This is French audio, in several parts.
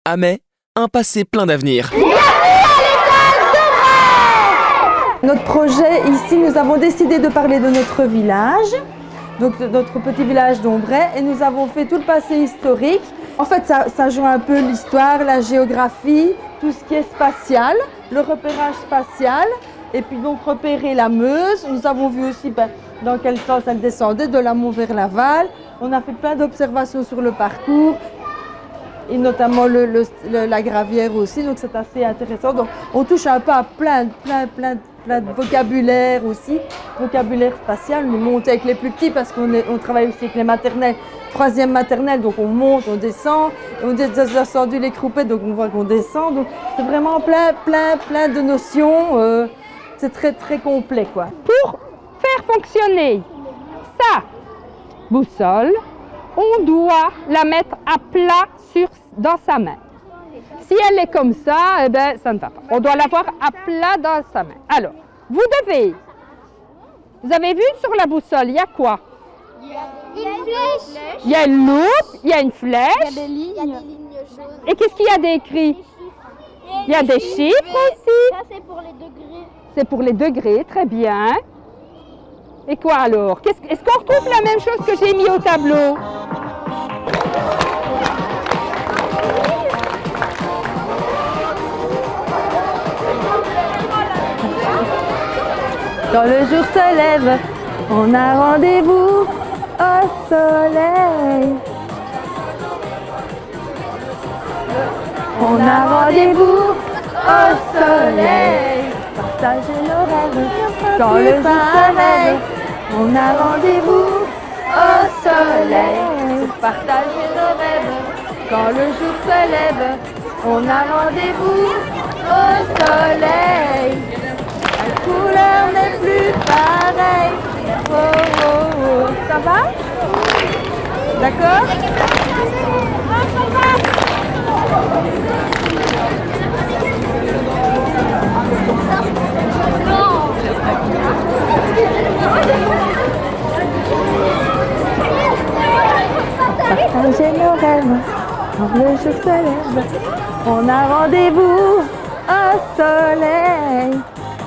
Amet, un passé plein d'avenir. Notre projet ici, nous avons décidé de parler de notre village, donc de notre petit village d'Ombray, et nous avons fait tout le passé historique. En fait, ça joue un peu l'histoire, la géographie, tout ce qui est spatial, le repérage spatial, et puis donc repérer la Meuse. Nous avons vu aussi dans quel sens elle descendait, de l'amont vers l'aval. On a fait plein d'observations sur le parcours, et notamment la gravière aussi, donc c'est assez intéressant. Donc on touche un peu à plein de vocabulaire aussi, vocabulaire spatial. Nous montons avec les plus petits parce qu'on travaille aussi avec les maternelles, 3e maternelle, donc on monte, on descend, et on a descendu les croupettes, donc on voit qu'on descend. Donc c'est vraiment plein de notions, c'est très complet quoi. Pour faire fonctionner sa boussole, on doit la mettre à plat dans sa main. Si elle est comme ça, eh ben, ça ne va pas. On doit l'avoir à plat dans sa main. Alors, vous avez vu sur la boussole, il y a quoi? Il y a une flèche. Il y a une loupe, il y a une flèche. Il y a des lignes jaunes. Et qu'est-ce qu'il y a d'écrit? Il y a des chiffres aussi. Ça, c'est pour les degrés. C'est pour les degrés, très bien. Et quoi alors? Est-ce qu'on retrouve la même chose que j'ai mis au tableau? Quand le jour se lève, on a rendez-vous au soleil. On a rendez-vous au soleil. Partager nos rêves. Quand le jour se lève, on a rendez-vous au soleil. Partager nos rêves. Quand le jour se lève, on a rendez-vous au soleil. La couleur n'est plus pareille. Oh, oh, oh. Ça va? D'accord? Partager nos rêves, quand le jour se lève, on a rendez-vous au soleil.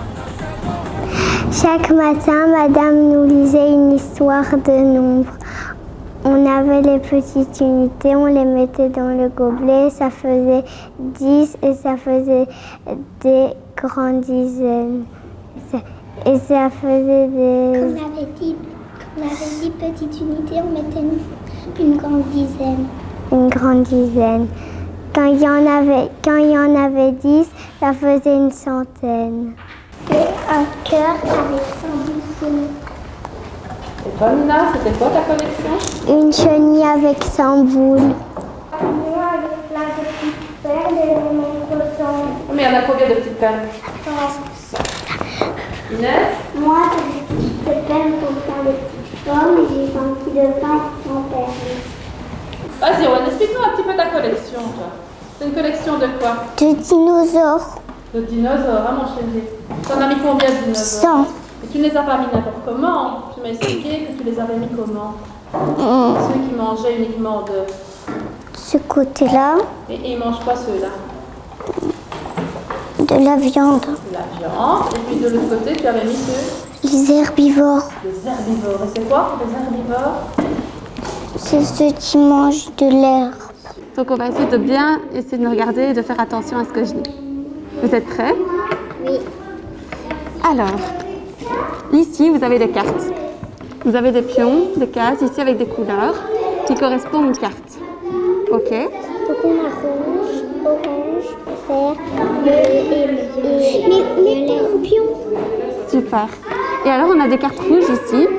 Chaque matin, madame nous lisait une histoire de nombres. On avait les petites unités, on les mettait dans le gobelet, ça faisait 10 et ça faisait des grandes dizaines. Et ça faisait des... Quand on avait 10 petites unités, on mettait une grande dizaine. Une grande dizaine. Quand il y en avait 10, ça faisait une centaine. C'est un cœur avec 100 boussons. Et toi, Nina, c'était quoi ta collection? Une chenille avec 100 boules. Moi, avec plein de petites perles et on montre 100. Mais il y en a combien de petites perles? 100. Inès? Moi, j'ai des petites perles pour faire des petites formes et j'ai senti de pain qui sont perles. Vas-y, Owen, explique-nous un petit peu ta collection, toi. C'est une collection de quoi? De dinosaures. De dinosaures, hein, mon chéri? T'en as mis combien de dinosaures? 100. Et tu ne les as pas mis n'importe comment? Tu m'as expliqué que tu les avais mis comment? Ceux qui mangeaient uniquement Ce côté-là, Et ils mangent quoi, ceux-là? de la viande. De la viande. Et puis de l'autre côté, tu avais mis ceux? Les herbivores, Des herbivores. Et c'est quoi, des herbivores? c'est ceux qui mangent de l'herbe. Donc on va essayer de bien essayer de me regarder et de faire attention à ce que je dis. Vous êtes prêts? Oui. Alors, ici vous avez des cartes. Vous avez des pions, des cases, ici avec des couleurs qui correspondent aux cartes. Ok? Donc on a rouge, orange, vert et les pions. Super. Et alors on a des cartes rouges ici.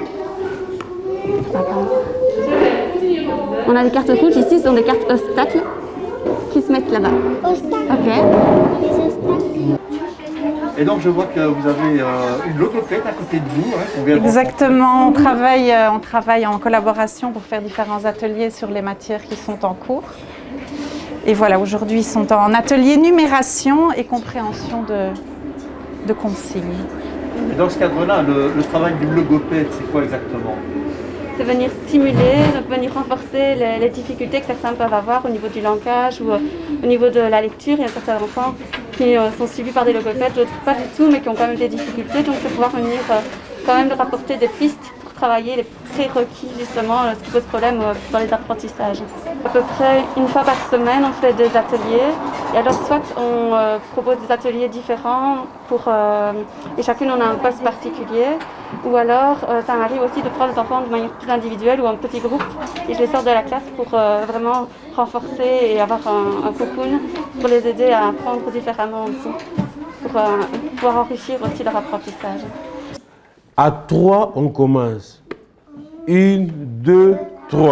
On a des cartes rouges ici, ce sont des cartes obstacles qui se mettent là-bas. Ok. Les obstacles. Et donc je vois que vous avez une logopède à côté de vous. Hein, qu'on vient de Exactement, on travaille en collaboration pour faire différents ateliers sur les matières qui sont en cours. Et voilà, aujourd'hui ils sont en atelier numération et compréhension de consignes. Et dans ce cadre-là, le travail du logopède, c'est quoi exactement? c'est venir stimuler, donc venir renforcer les difficultés que certains peuvent avoir au niveau du langage ou au niveau de la lecture. Il y a certains enfants qui sont suivis par des logopèdes, d'autres pas du tout, mais qui ont quand même des difficultés. Donc c'est pouvoir venir quand même leur apporter des pistes pour travailler les prérequis, justement, ce qui pose problème dans les apprentissages. À peu près une fois par semaine, on fait des ateliers. Et alors, soit on propose des ateliers différents et chacune on a un poste particulier, ou alors ça m'arrive aussi de prendre les enfants de manière plus individuelle ou en petit groupe et je les sors de la classe pour vraiment renforcer et avoir un cocoon pour les aider à apprendre différemment aussi, pour pouvoir enrichir aussi leur apprentissage. À 3, on commence. 1, 2, 3.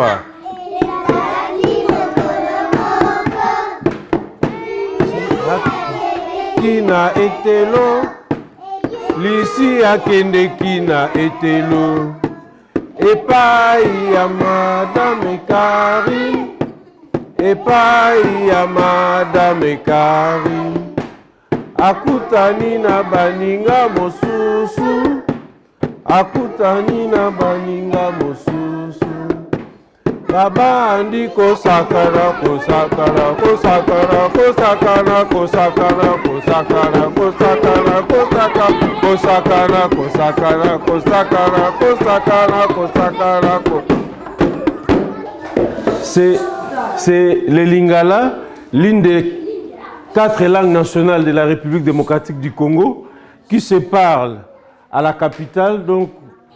Kina etelo, lisi akende kina etelo, epai ya Madame Karine, epai ya Madame Karine, akutani na baninga mosusu, akutani na baninga mosusu. Babandi kosakara kosakara kosakara kosakara kosakara kosakara kosakara kosakara kosakara kosakara kosakara kosakara kosakara. C'est le Lingala, l'une des 4 langues nationales de la République démocratique du Congo, qui se parle à la capitale, donc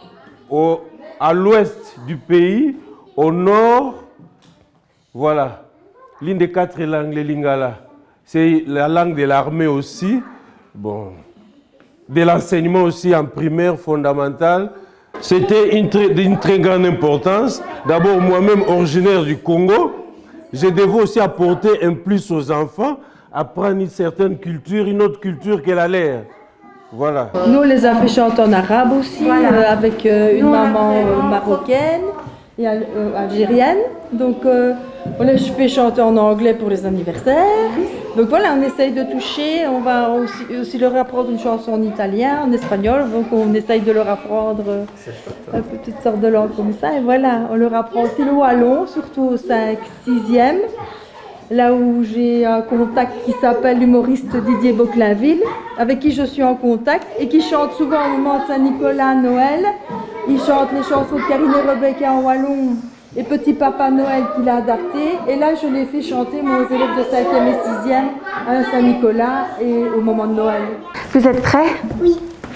à l'ouest du pays. Au nord, voilà, l'une des 4 langues, le Lingala. C'est la langue de l'armée aussi, bon, de l'enseignement aussi en primaire fondamental. C'était d'une très grande importance. D'abord, moi-même originaire du Congo, je devais aussi apporter un plus aux enfants, apprendre une certaine culture, une autre culture que la leur. Voilà. Nous, on les a fait chanter en arabe aussi, voilà. Avec une maman marocaine et algérienne. Donc, on les fait chanter en anglais pour les anniversaires. Donc voilà, on essaye de toucher. On va aussi leur apprendre une chanson en italien, en espagnol. Donc on essaye de leur apprendre toutes sortes de langues comme ça. Et voilà, on leur apprend aussi le wallon, surtout au 5e, 6e. Là où j'ai un contact qui s'appelle l'humoriste Didier Boclainville, avec qui je suis en contact et qui chante souvent au moment de Saint-Nicolas, Noël. Il chante les chansons de Karine et Rebecca en wallon et Petit Papa Noël qu'il a adapté. Et là, je l'ai fait chanter moi, aux élèves de 5e et 6e à Saint-Nicolas et au moment de Noël. Vous êtes prêts? Oui.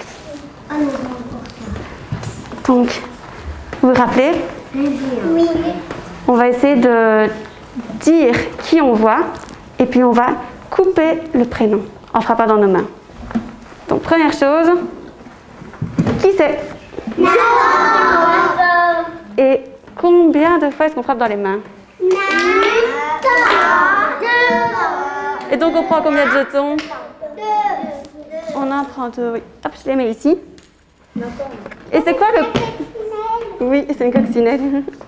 Donc, vous vous rappelez? Oui. On va essayer de dire qui on voit et puis on va couper le prénom en frappant dans nos mains. Donc première chose, qui c'est? Et combien de fois est-ce qu'on frappe dans les mains? Et donc on prend combien de jetons? On en prend 2, oui. Hop, je les mets ici. Et c'est quoi le... Oui, c'est une coccinelle.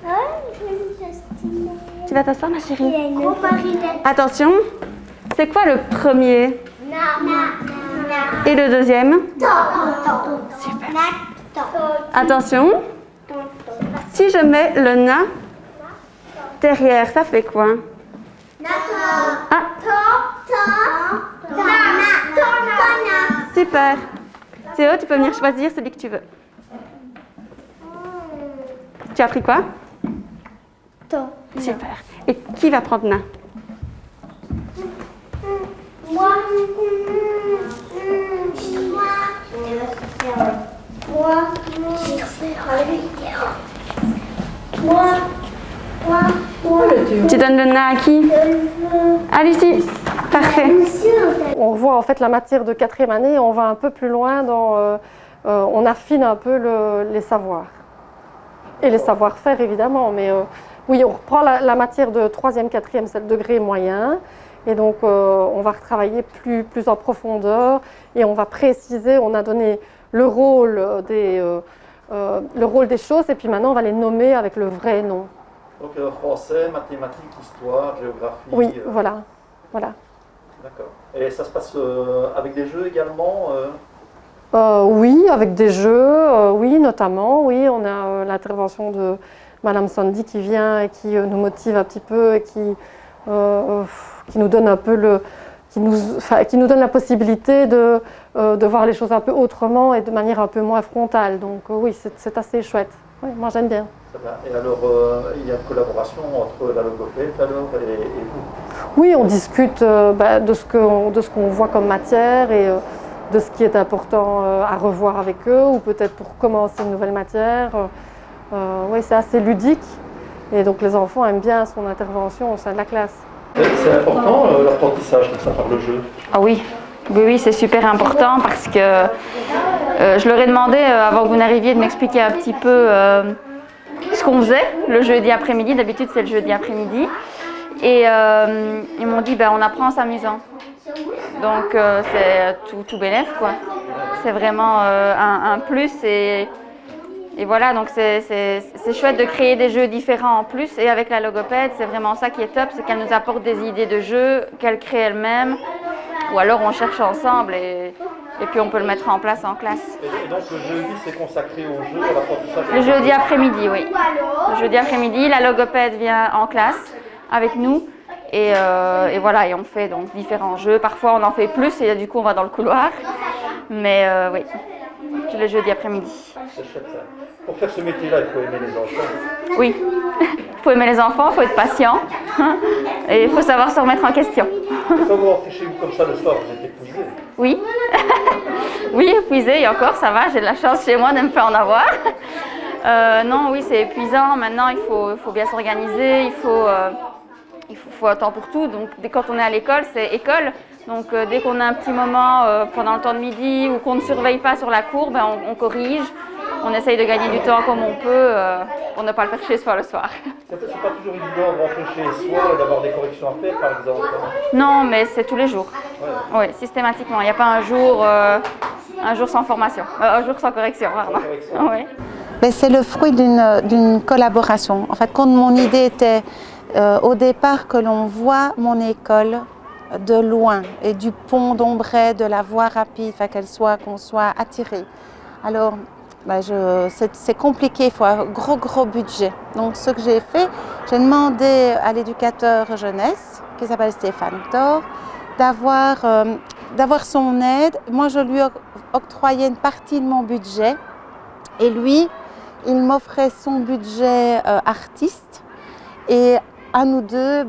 Tu vas t'asseoir, ma chérie? Attention, c'est quoi le premier? Et le deuxième? Super. Attention, si je mets le na derrière, ça fait quoi? Ah. Super. Théo, tu peux venir choisir celui que tu veux. Tu as pris quoi? Super. Et qui va prendre na? Moi. Tu donnes le na à qui? À Lucie. Parfait. On voit en fait la matière de 4e année, on va un peu plus loin dans... on affine un peu les savoirs. Et les savoir-faire évidemment, mais oui, on reprend la matière de 3e, 4e, c'est le degré moyen. Et donc on va retravailler plus en profondeur et on va préciser, on a donné le rôle des choses et puis maintenant on va les nommer avec le vrai nom. Donc français, mathématiques, histoire, géographie. Oui, voilà. D'accord. Et ça se passe avec des jeux également Oui, avec des jeux, oui, notamment. Oui, on a l'intervention de Madame Sandy qui vient et qui nous motive un petit peu et qui nous donne un peu qui nous donne la possibilité de voir les choses un peu autrement et de manière un peu moins frontale. Donc oui, c'est assez chouette. Oui, moi j'aime bien. Et alors, il y a une collaboration entre la logopède alors et vous? Oui, on discute de ce qu'on voit comme matière et de ce qui est important à revoir avec eux ou peut-être pour commencer une nouvelle matière. Oui, c'est assez ludique et donc les enfants aiment bien son intervention au sein de la classe. C'est important l'apprentissage de ça par le jeu? Ah oui, oui, c'est super important parce que je leur ai demandé avant que vous n'arriviez de m'expliquer un petit peu ce qu'on faisait le jeudi après-midi. D'habitude c'est le jeudi après-midi et ils m'ont dit on apprend en s'amusant. Donc c'est tout bénef quoi. C'est vraiment un plus et voilà, donc c'est chouette de créer des jeux différents en plus. Et avec la logopède, c'est vraiment ça qui est top, c'est qu'elle nous apporte des idées de jeux qu'elle crée elle-même. Ou alors on cherche ensemble et puis on peut le mettre en place en classe. Et donc le jeudi, c'est consacré au jeu, à l'apprentissage? Le jeudi après-midi, oui. Le jeudi après-midi, la logopède vient en classe avec nous. Et voilà, et on fait donc différents jeux. Parfois on en fait plus et du coup on va dans le couloir. Mais oui, le jeudi après-midi. C'est chouette ça. Pour faire ce métier-là, il faut aimer les enfants. Oui, il faut aimer les enfants, il faut être patient et il faut savoir se remettre en question. Quand vous rentrez chez vous comme ça le soir, vous êtes épuisé? Oui, oui, épuisé et encore ça va, j'ai de la chance chez moi de me faire en avoir. Non, oui, c'est épuisant. Maintenant, il faut bien s'organiser, il faut un temps pour tout. Donc, quand on est à l'école, c'est école. Donc, dès qu'on a un petit moment pendant le temps de midi ou qu'on ne surveille pas sur la cour, on corrige. On essaye de gagner du temps comme on peut pour ne pas le faire chez soi le soir. C'est pas toujours évident de rentrer chez soi et d'avoir des corrections à faire, par exemple? Non, mais c'est tous les jours. Oui, systématiquement. Il n'y a pas un jour sans formation, un jour sans correction, pardon. Oui. C'est le fruit d'une collaboration. En fait, quand mon idée était au départ que l'on voit mon école de loin et du pont d'Ombray, de la voie rapide, qu'on soit attiré. Alors, c'est compliqué, il faut un gros budget. Donc ce que j'ai fait, j'ai demandé à l'éducateur jeunesse, qui s'appelle Stéphane Thor, d'avoir son aide. Moi je lui octroyais une partie de mon budget et lui, il m'offrait son budget artiste. Et à nous deux,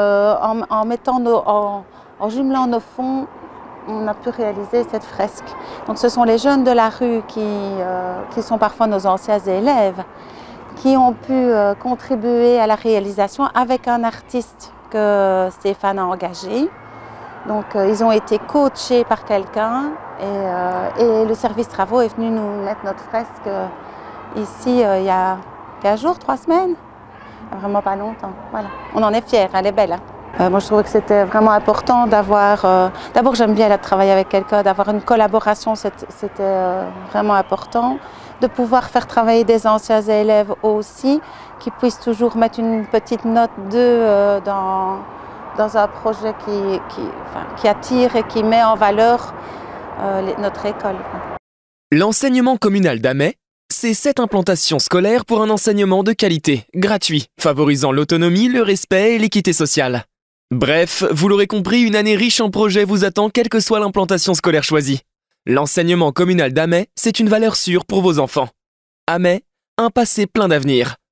en jumelant nos fonds, on a pu réaliser cette fresque. Donc ce sont les jeunes de la rue qui sont parfois nos anciens élèves, qui ont pu contribuer à la réalisation avec un artiste que Stéphane a engagé. Donc ils ont été coachés par quelqu'un et le service travaux est venu nous mettre notre fresque ici il y a 15 jours, 3 semaines. Vraiment pas longtemps. Voilà. On en est fiers, elle est belle. Moi, je trouvais que c'était vraiment important d'avoir... D'abord, j'aime bien travailler avec quelqu'un, d'avoir une collaboration, c'était vraiment important. De pouvoir faire travailler des anciens élèves aussi, qui puissent toujours mettre une petite note d'eux dans un projet qui attire et qui met en valeur notre école. L'enseignement communal d'Amay, c'est cette implantation scolaire pour un enseignement de qualité, gratuit, favorisant l'autonomie, le respect et l'équité sociale. Bref, vous l'aurez compris, une année riche en projets vous attend quelle que soit l'implantation scolaire choisie. L'enseignement communal d'Amay, c'est une valeur sûre pour vos enfants. Amay, un passé plein d'avenir.